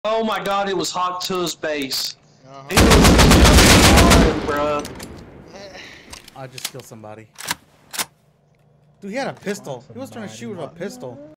Oh my god, it was Hawk 2's base. Uh-huh. It was just hard, bruh. I just killed somebody. Dude, he had a pistol. He was trying to shoot with a pistol.